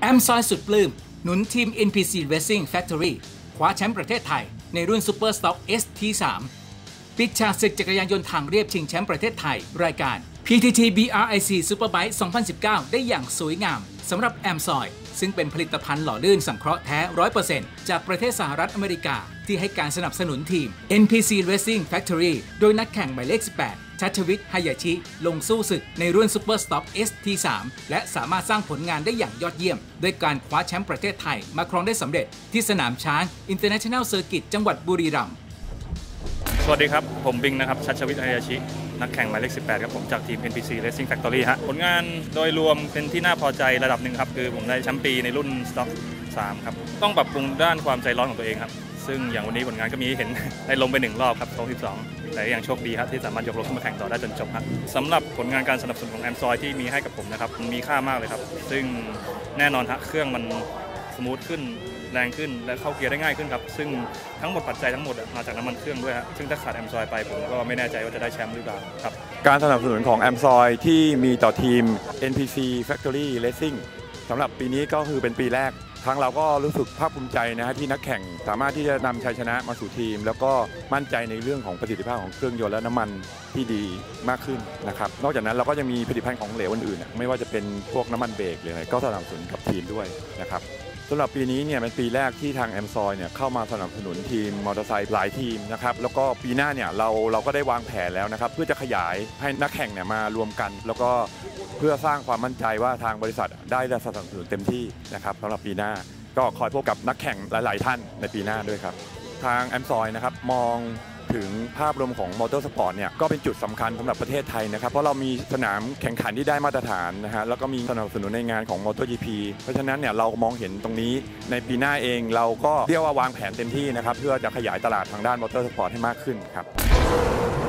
แอมซอยสุดปลื้มหนุนทีม NPC Racing Factory คว้าแชมป์ประเทศไทยในรุ่น Super Stock ST3 ปิดฉากศึกจักรยานยนต์ทางเรียบชิงแชมป์ประเทศไทยรายการ PTT BRIC Superbike 2019 ได้อย่างสวยงามสำหรับแอมซอยซึ่งเป็นผลิตภัณฑ์หล่อลื่นสังเคราะห์แท้ 100% จากประเทศสหรัฐอเมริกาที่ให้การสนับสนุนทีม NPC Racing Factory โดยนักแข่งหมายเลข 18 ชัชวิทย์ ฮายาชิ ลงสู้ศึกในรุ่น Super Stock ST3 และสามารถสร้างผลงานได้อย่างยอดเยี่ยมด้วยการคว้าแชมป์ประเทศไทยมาครองได้สำเร็จที่สนามช้าง International Circuit จังหวัดบุรีรัมย์สวัสดีครับผมบิงนะครับชัชวิทย์ ฮายาชินักแข่งหมายเลข 18 ครับผมจากทีม NPC Racing Factory ฮะผลงานโดยรวมเป็นที่น่าพอใจระดับหนึ่งครับคือผมได้แชมป์ปีในรุ่น Stock 3 ครับต้องปรับปรุงด้านความใจร้อนของตัวเองครับซึ่งอย่างวันนี้ผลงานก็มีให้เห็นได้ลงไป1รอบครับ12แต่อย่างโชคดีครับที่สามารถยกรถขึ้นมาแข่งต่อได้จนจบครับสำหรับผลงานการสนับสนุนของแอมซอยที่มีให้กับผมนะครับมีค่ามากเลยครับซึ่งแน่นอนฮะเครื่องมันสมูทขึ้นแรงขึ้นและเข้าเกียร์ได้ง่ายขึ้นครับซึ่งทั้งหมดปัจจัยทั้งหมดมาจากน้ำมันเครื่องด้วยฮะซึ่งถ้าขาดแอมซอยไปผมก็ไม่แน่ใจว่าจะได้แชมป์หรือเปล่าครับการสนับสนุนของแอมซอยที่มีต่อทีม NPC Factory Racing สำหรับปีนี้ก็คือเป็นปีแรกทางเราก็รู้สึกภาคภูมิใจนะฮะที่นักแข่งสามารถที่จะนำชัยชนะมาสู่ทีมแล้วก็มั่นใจในเรื่องของประสิทธิภาพของเครื่องยนต์และน้ำมันที่ดีมากขึ้นนะครับนอกจากนั้นเราก็ยังมีผลิตภัณฑ์ของเหลวอื่นๆไม่ว่าจะเป็นพวกน้ำมันเบรกหรืออะไรก็สนับสนุนกับทีมด้วยนะครับสำหรับปีนี้เนี่ยเป็นปีแรกที่ทางแอมซอยเนี่ยเข้ามาสนับสนุนทีมมอเตอร์ไซค์หลายทีมนะครับแล้วก็ปีหน้าเนี่ยเราก็ได้วางแผนแล้วนะครับเพื่อจะขยายให้นักแข่งเนี่ยมารวมกันแล้วก็เพื่อสร้างความมั่นใจว่าทางบริษัทได้สนับสนุนเต็มที่นะครับสำหรับปีหน้าก็คอยพบกับนักแข่งหลายๆท่านในปีหน้าด้วยครับทางแอมซอยนะครับมองถึงภาพรวมของมอเตอร์สปอร์ตเนี่ยก็เป็นจุดสำคัญสำหรับประเทศไทยนะครับเพราะเรามีสนามแข่งขันที่ได้มาตรฐานนะฮะแล้วก็มีสนับสนุนในงานของ MotoGP เพราะฉะนั้นเนี่ยเรามองเห็นตรงนี้ในปีหน้าเองเราก็เรียกว่าวางแผนเต็มที่นะครับเพื่อจะขยายตลาดทางด้านมอเตอร์สปอร์ตให้มากขึ้นครับ